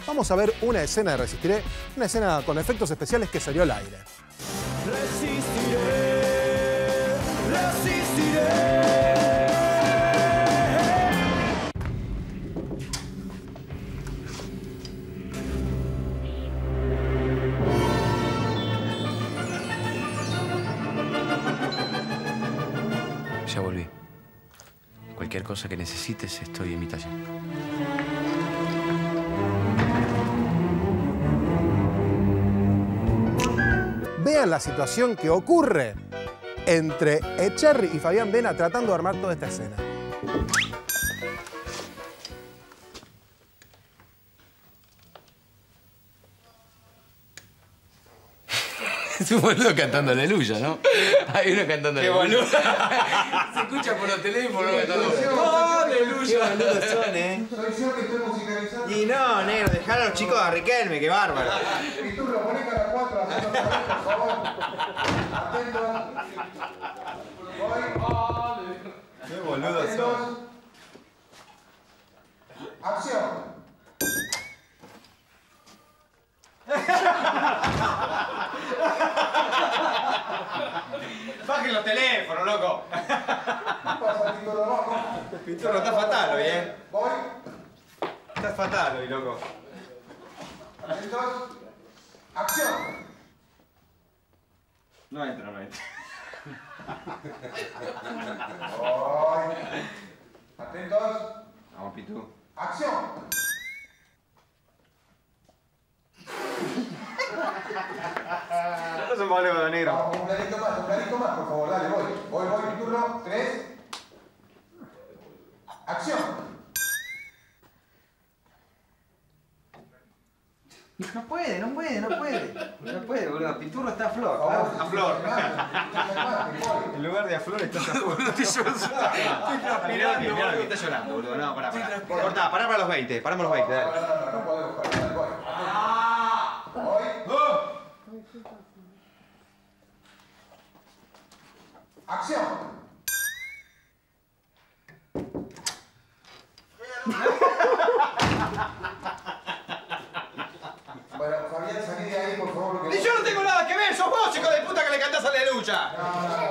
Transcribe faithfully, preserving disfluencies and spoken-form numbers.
vamos a ver una escena de Resistiré, una escena con efectos especiales que salió al aire. Resistiré, resistiré. Ya volví. Cualquier cosa que necesites, estoy en mi taller. Vean la situación que ocurre entre Echirri y Fabián Vena tratando de armar toda esta escena. Es un boludo cantando Aleluya, ¿no? Hay uno cantando ¡Qué Aleluya. boludo! Se escucha por los teléfonos cantando ¡Aleluya! ¡Qué boludos son, eh! Soy yo que estoy musicalizando. Y no, negro, dejá a los chicos a Riquelme, qué bárbaro. Y tú lo pones cada cuatro, haciendo por favor. Atentos. Voy. ¡Qué boludos Atentos. son! Acción. ¡Bajen los teléfonos, loco! Pasa Pinturro abajo. Pinturro, está fatal hoy, eh. Voy. Está fatal hoy, loco. Atentos. Acción. No entra, no entra. Voy. Atentos. Vamos, Pitu. Acción. No son problemas, negro. Vamos, un planito más, un planito más, por favor, dale, voy. Voy, voy, Pinturro. Tres. Acción. No puede, no puede, no puede. No puede, boludo. Pinturro está a flor. Por favor, A flor. voy. En lugar de a flor está a flor. Mirá, mirá lo que está llorando, boludo. No, pará, pará. Cortá, pará para los veinte. Paramos los veinte, dale. No, no, no, no podemos parar, dale, voy. Voy. Acción. Bueno, Fabián, salí de ahí, por favor. Y yo no tengo nada que ver, sos vos, hijo de puta, que le cantás Aleluya. No, no,